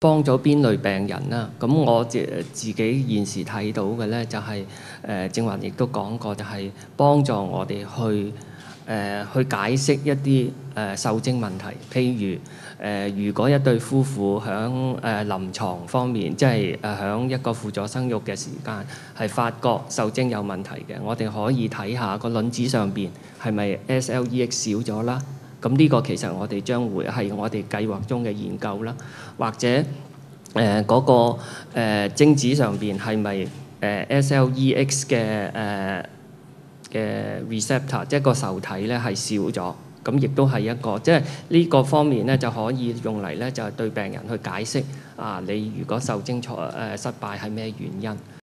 幫咗邊類病人啦？咁我自己現時睇到嘅咧，就係正話亦都講過，就係幫助我哋去解釋一啲受精問題。譬如如果一對夫婦響臨床方面，即係響一個輔助生育嘅時間，係發覺受精有問題嘅，我哋可以睇下個卵子上邊係咪 SLEX 少咗啦。咁呢個其實我哋將會係我哋計劃中嘅研究啦，或者嗰個精子上邊係咪SLEX 嘅 receptor， 即係個受體咧係少咗，咁亦都係一個即係呢個方面咧就可以用嚟咧就係對病人去解釋你如果受精失敗係咩原因。